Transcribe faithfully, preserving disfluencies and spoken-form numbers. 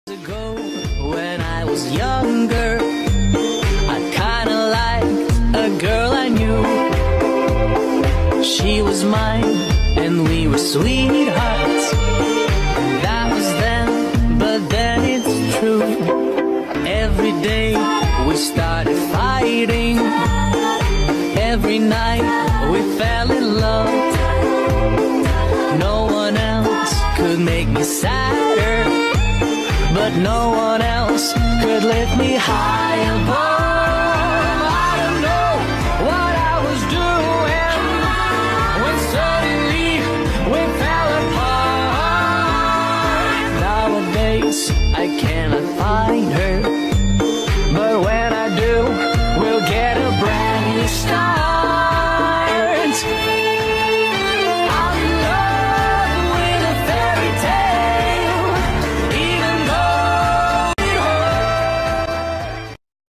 Ago, when I was younger, I kinda liked a girl I knew. She was mine, and we were sweethearts. That was then, but then it's true. Every day we started fighting. Every night we fell in love. No one else could make me sadder, but no one else could lift me high above. I don't know what I was doing when suddenly we fell apart. Nowadays I cannot find her, but when I do, we'll get a brand new start.